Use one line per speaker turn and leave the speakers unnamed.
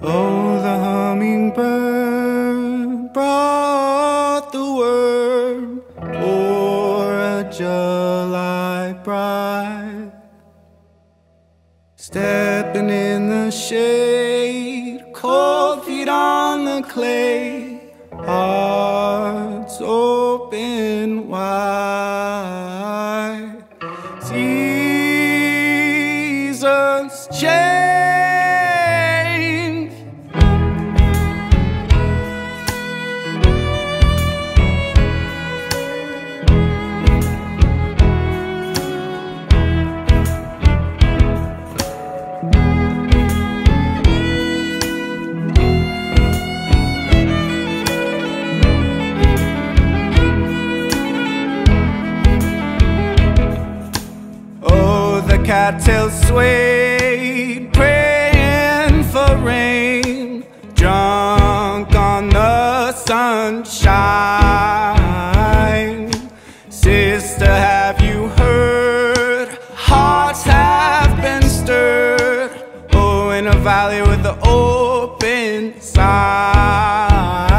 Oh, the hummingbird brought the word for a July bride, stepping in the shade, cold feet on the clay, hearts open wide. Seasons change. Cattails swayed, praying for rain, drunk on the sunshine. Sister, have you heard? Hearts have been stirred. Oh, in a valley with the open sign.